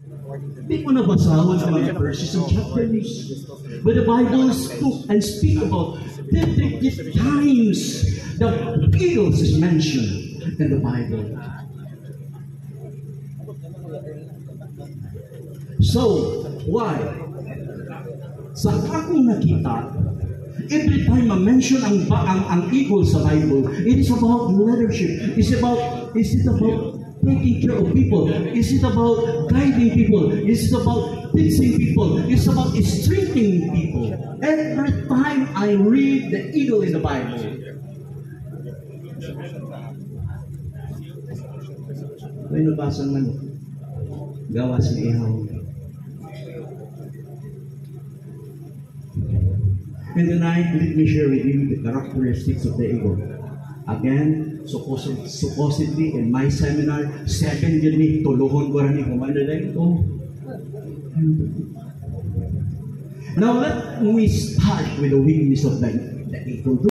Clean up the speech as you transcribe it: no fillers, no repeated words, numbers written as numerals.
Hindi mo nabasahan sa mga verses and chapters. But the Bible spoke and speak about different times the eagles is mentioned in the Bible. So, why? Sa akong nakita, every time ma-mention ang eagle sa Bible, it is about leadership. Is it about taking care of people? Is it about guiding people? Is it about teaching people? It's about strengthening people. Every time I read the eagle in the Bible, may nabasang manok. Gawas ni ihaw. And tonight, let me share with you the characteristics of the eagle. Again, supposedly in my seminar, 7 yun tuluhon ko rin Commander Deng. Now let me start with the weakness of the eagle.